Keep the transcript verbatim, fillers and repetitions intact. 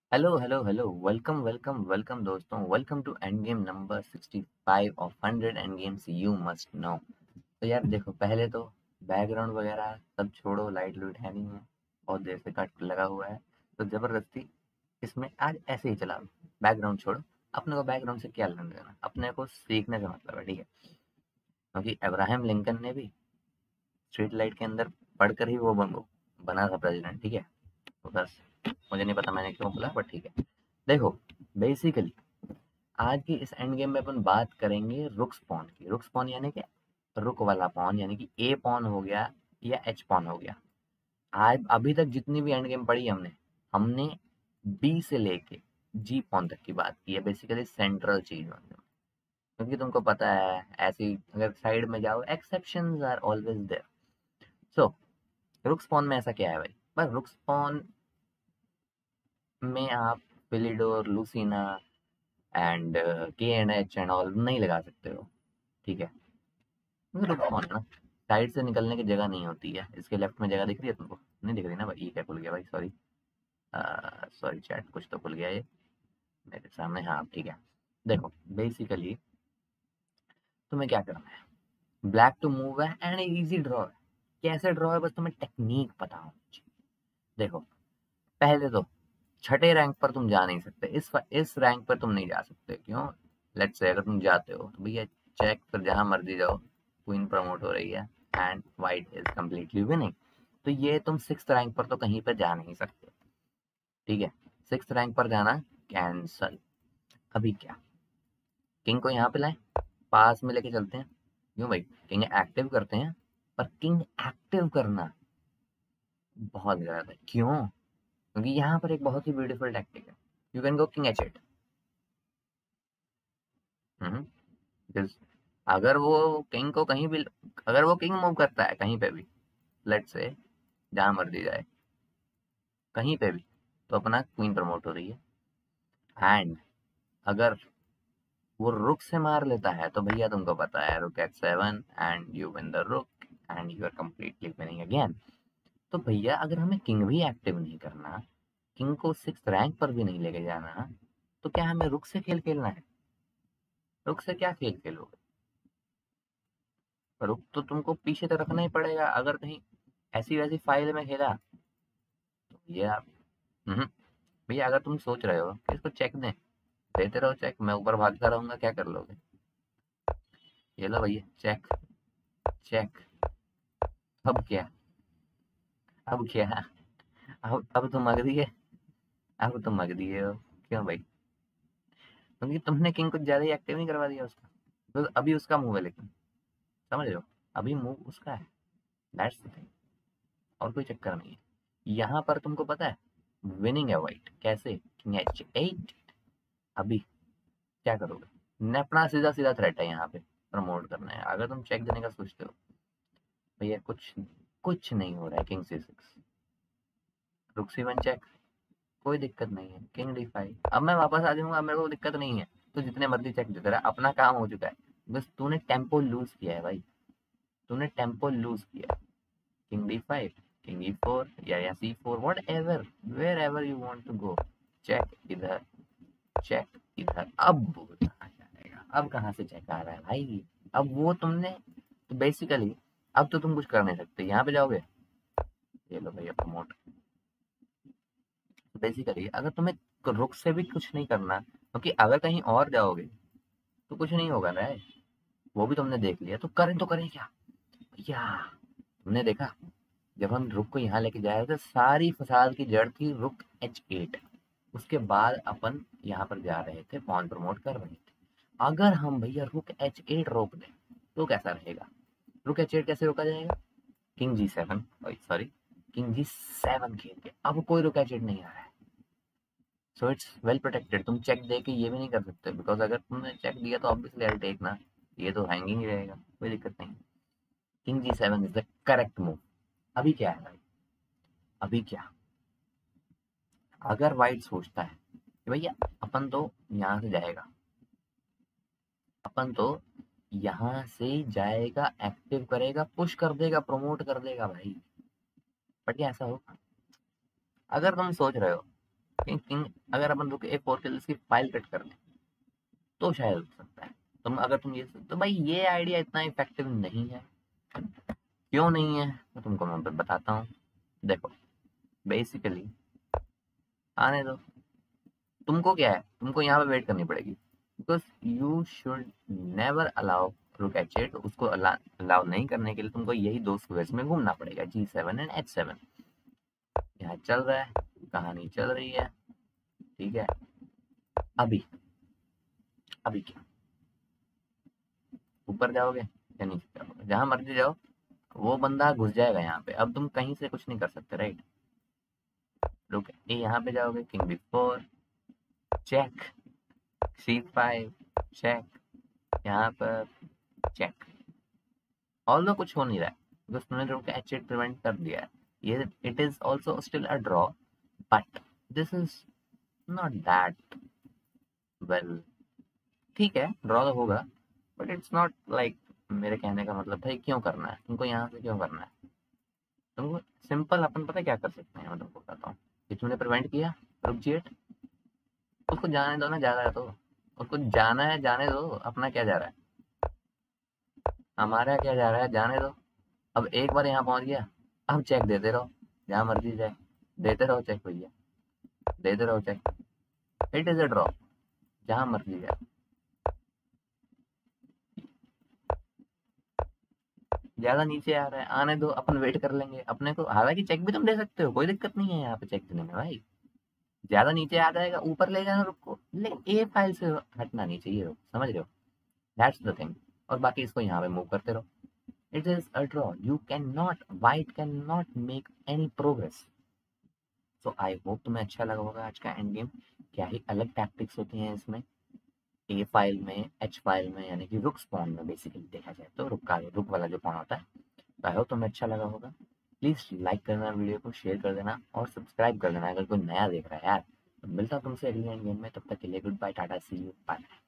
Hello hello hello welcome welcome welcome दोस्तों, welcome to end game number sixty five of hundred end games you must know. तो यार देखो, पहले तो background वगैरह सब छोड़ो, लाइट लूट है नहीं है, बहुत देर से कट लगा हुआ है। तो जबरदस्ती इसमें आज ऐसे ही चला, बैकग्राउंड छोड़ो। अपने को बैकग्राउंड से क्या लेना देना, अपने को सीखने से मतलब है, ठीक है। क्योंकि अब्राहम लिंकन ने भी स्ट्रीट लाइट के अंदर पढ़कर ही वो बन वो बना था प्रेसिडेंट, ठीक है। तो बस मुझे नहीं पता मैंने क्यों बोला, बट ठीक है। देखो, बेसिकली आज की इस एंड गेम में अपन बात करेंगे रुक स्पॉन की। रुक स्पॉन यानी कि रुक वाला पॉन, यानी कि ए पॉन हो गया या एच पॉन हो गया। आज अभी तक जितनी भी एंड गेम पढ़ी हमने हमने बी से लेके जी पॉन तक की बात की है, बेसिकली सेंट्रल चीज में। क्योंकि तुमको पता है, ऐसी अगर साइड में जाओ, exceptions are always there. So rook's pawn में ऐसा क्या है भाई, बस रुक स्पॉन में आप Philidor, Lucena and K and H and all नहीं लगा सकते हो, ठीक है। रुक कौन है ना, साइड से निकलने की जगह नहीं होती है। इसके लेफ्ट में जगह दिख रही है तुमको? नहीं दिख रही ना भाई, ये क्या खुल गया भाई, सॉरी। सॉरी चैट, कुछ तो खुल गया ये मेरे सामने। हाँ ठीक है। देखो, बेसिकली तुम्हें क्या करना है, ब्लैक टू मूव है एंड इजी ड्रॉ है। कैसे ड्रॉ है, बस तुम्हें टेक्निक पता होनी चाहिए। देखो, पहले तो छठे रैंक पर तुम जा नहीं सकते, इस इस रैंक पर तुम नहीं जा सकते। क्यों? लेट्स से अगर तुम जाते हो तो भैया चेक, फिर जहां मर्जी जाओ, क्वीन प्रमोट हो रही है and white is completely winning. तो ये तुम सिक्स रैंक पर तो कहीं पर जा नहीं सकते, ठीक है। सिक्स रैंक पर जाना कैंसल। अभी क्या, किंग को यहाँ पे लाए, पास में लेके चलते हैं। क्यों भाई, किंग एक्टिव करते हैं। पर किंग एक्टिव करना बहुत गलत है। क्यों? क्योंकि यहाँ पर एक बहुत ही ब्यूटीफुल टैक्टिक है। You can go king H eight. अगर वो किंग को कहीं भी, अगर वो किंग मूव करता है कहीं पे भी, लेट्स से जहां मर्जी जाए, कहीं पे भी, तो अपना क्वीन प्रमोट हो रही है। एंड अगर वो रुक से मार लेता है तो भैया तुमको पता है, rook eight seven and you win the rook and you are completely winning again. तो भैया अगर हमें किंग भी एक्टिव नहीं करना, किंग को सिक्स रैंक पर भी नहीं लेके जाना, तो क्या हमें रुक से खेल खेलना है? रुक से क्या खेल खेलोगे? रुक तो तुमको पीछे तो रखना ही पड़ेगा। अगर कहीं ऐसी वैसी फाइल में खेला तो भैया, हम्म, भैया अगर तुम सोच रहे हो कि इसको चेक दें, देते रहो चेक, मैं ऊपर भागता रहूंगा, क्या कर लोगे? ये लो भैया चेक, चेक। अब क्या, अब क्या, अब अब तुम मग दिए, अब तुम मग दिए हो। क्यों भाई? क्योंकि तुमने किंग कुछ ज्यादा ही एक्टिव नहीं करवा दिया उसका। तो अभी उसका मूव है, लेकिन समझ रहे हो, अभी मूव उसका है, दैट्स द थिंग। और कोई चक्कर नहीं है। यहाँ पर तुमको पता है विनिंग है वाइट कैसे, किंग एच एट। अभी क्या करोगे? न अपना सीधा सीधा थ्रेट है यहाँ पे, प्रमोट करना है। अगर तुम चेक देने का सोचते हो, भैया कुछ कुछ नहीं हो रहा है। किंग सी सिक्स, रुक सी वन चेक, कोई दिक्कत नहीं है। किंग डी फाइव, अब मैं वापस आ जाऊंगा, मेरे को दिक्कत नहीं है। तो जितने मर्जी चेक देते रहा, अपना काम हो चुका है। बस तूने टेम्पो लूज किया है भाई, तूने टेम्पो लूज किया। King D five, king E four या या C four, whatever, wherever you want to go. Check इधर, चेक इधर। अब वो कहाँ जाएगा, अब कहाँ से चेक आ रहा है भाई? अब वो तुमने, तो बेसिकली अब तो तुम कुछ कर नहीं सकते। यहाँ पे जाओगे, ये लो भैया प्रमोट। बेसिकली अगर तुम्हें रुक से भी कुछ नहीं करना, क्योंकि अगर कहीं और जाओगे तो कुछ नहीं होगा ना, वो भी तुमने देख लिया। तो करें तो करें क्या भैया? तुमने देखा, जब हम रुक को यहाँ लेके जाए थे, सारी फसाद की जड़ थी रुक एच एट। उसके बाद अपन यहाँ पर जा रहे थे, पॉन प्रमोट कर रहे थे। अगर हम भैया रुक एच एट रोक दें तो कैसा रहेगा? रुक एच एट कैसे रोका जाएगा? King G seven, sorry, king G seven खेल के अब कोई रुक एच एट नहीं आ रहा है। So it's well protected. तुम चेक दे के ये भी नहीं कर सकते, बिकॉज अगर तुमने चेक दिया तो ऑब्वियसली आई टेक ना, ये तो हैंगिंग ही रहेगा, कोई दिक्कत नहीं। King G seven is the correct move. अभी क्या है भाई, अभी क्या, अगर वाइट सोचता है कि भैया अपन तो यहाँ से जाएगा, अपन तो यहाँ से जाएगा, एक्टिव करेगा, पुश कर देगा, प्रमोट कर देगा भाई, बट क्या ऐसा होगा? अगर तुम सोच रहे हो किंग किंग अगर अपन रुक ए फोर किल्स की फाइल कट कर लें तो शायद हो सकता है। तुम अगर तुम ये तो भाई ये आइडिया इतना इफेक्टिव नहीं है। क्यों नहीं है मैं तुमको मैं बताता हूँ। देखो बेसिकली आने दो, तुमको क्या है, तुमको यहाँ पे वेट करनी पड़ेगी, because you should never allow rook H eight. उसको अलाउ नहीं करने के लिए तुमको यही दो स्क्वेयर्स में घूमना पड़ेगा, G seven and H seven. यहाँ चल रहा है, कहानी चल रही है, ठीक है। अभी अभी क्या, ऊपर जाओगे या नीचे जाओगे, जहां मर्जी जाओ, वो बंदा घुस जाएगा यहाँ पे। अब तुम कहीं से कुछ नहीं कर सकते, राइट। रुक ये यहाँ पे जाओगे, king B four check, C five check, यहाँ पर चेक। ऑल्दो कुछ हो नहीं रहा है बिकॉज तुमने रुक एच एट प्रिवेंट कर दिया है। ये it is also still a draw, but this is not that well. ठीक है ड्रॉ तो होगा, बट इट्स नॉट लाइक, मेरे कहने का मतलब भाई क्यों करना है तुमको, यहाँ से क्यों करना है तुमको। सिंपल अपन पता क्या कर सकते हैं, मैं तुमको बताता हूँ। कि तुमने प्रिवेंट किया रुक जी एट, उसको जाने दो ना, जा रहा है तो उसको जाना है, जाने दो। अपना क्या जा रहा है, हमारा क्या जा रहा है, जाने दो। अब एक बार यहाँ पहुंच गया, अब चेक देते रहो, जहाँ मर्जी जाए देते रहो चेक भैया, देते रहो check. It is a draw, जहाँ मर्जी जाए। ज्यादा नीचे आ रहा है, आने दो, अपन वेट कर लेंगे अपने को। हालांकि चेक भी तुम दे सकते हो, कोई दिक्कत नहीं है यहाँ पे चेक देने में भाई। ज्यादा नीचे आ जाएगा, ऊपर ले जाना रुक को, लेकिन ए फाइल से हटना नहीं चाहिए, रुक समझ रहे हो, दैट्स द थिंग। और बाकी इसको यहाँ पे मूव करते रहो। It is a draw, you can not, white can not make any progress. So I hope तुम्हें अच्छा लगा होगा आज का एंड गेम। क्या ही अलग टैक्टिक्स होती हैं इसमें, ए फाइल में, एच फाइल में, यानी कि रुक स्पॉन में बेसिकली देखा जाए तो, रुक का रुक वाला जो पॉन होता है। तो आई होप तुम्हें अच्छा लगा होगा। प्लीज़ लाइक करना, वीडियो को शेयर कर देना और सब्सक्राइब कर देना अगर कोई नया देख रहा है यार। तो मिलता हूँ तुमसे अगली एंड गेम में, तब तक के लिए good bye, tata, see you, bye.